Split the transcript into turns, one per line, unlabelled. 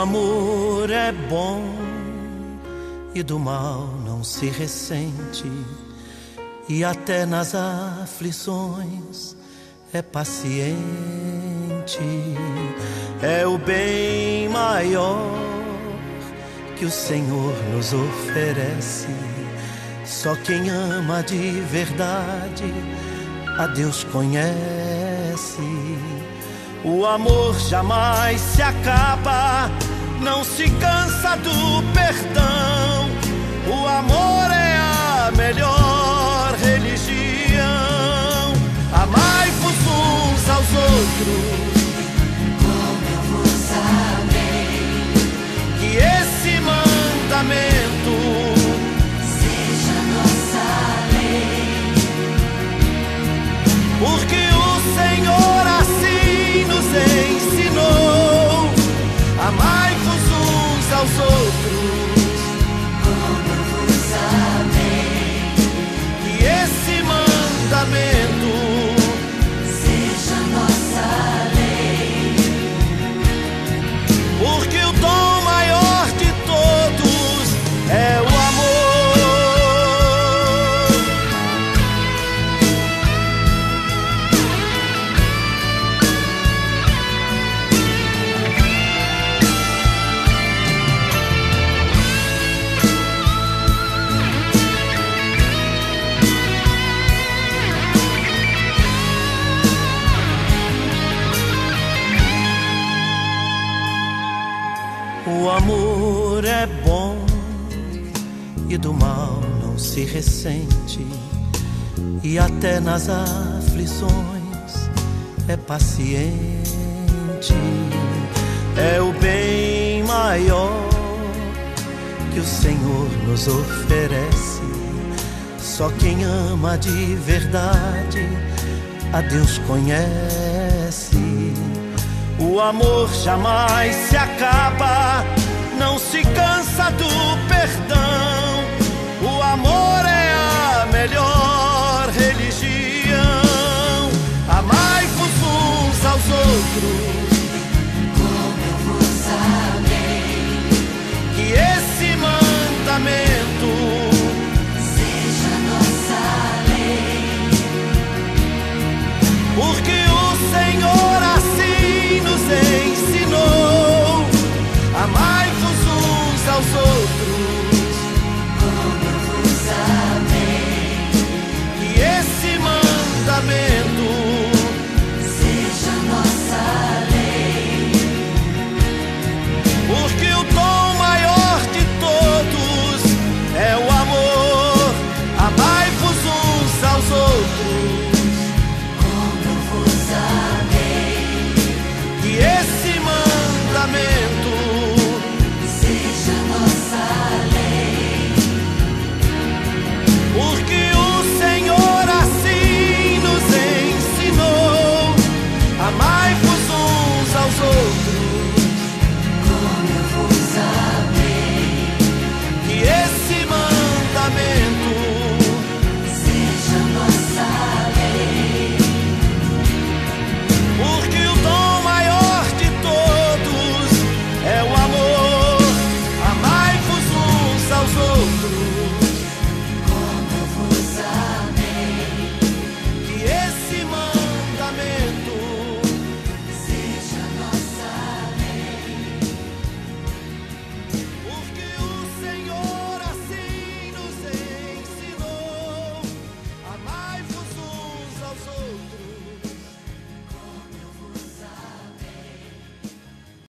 amor é bom e do mal não se ressente, e até nas aflições é paciente. É o bem maior que o Senhor nos oferece. Só quem ama de verdade a Deus conhece. O amor jamais se acaba, não se cansa do perdão. O amor é a melhor religião. Amai-vos uns aos outros,
como eu vos amei.
que esse mandamento
seja nossa lei.
porque o Senhor assim nos ensinou. Amai-vos uns aos outros,
Como eu vos amei.
que esse mandamento
Seja nossa lei.
porque o dom maior de todos é o amor. O amor é bom e do mal não se ressente, e até nas aflições é paciente. É o bem maior que o Senhor nos oferece. Só quem ama de verdade a Deus conhece. O amor jamais se acaba,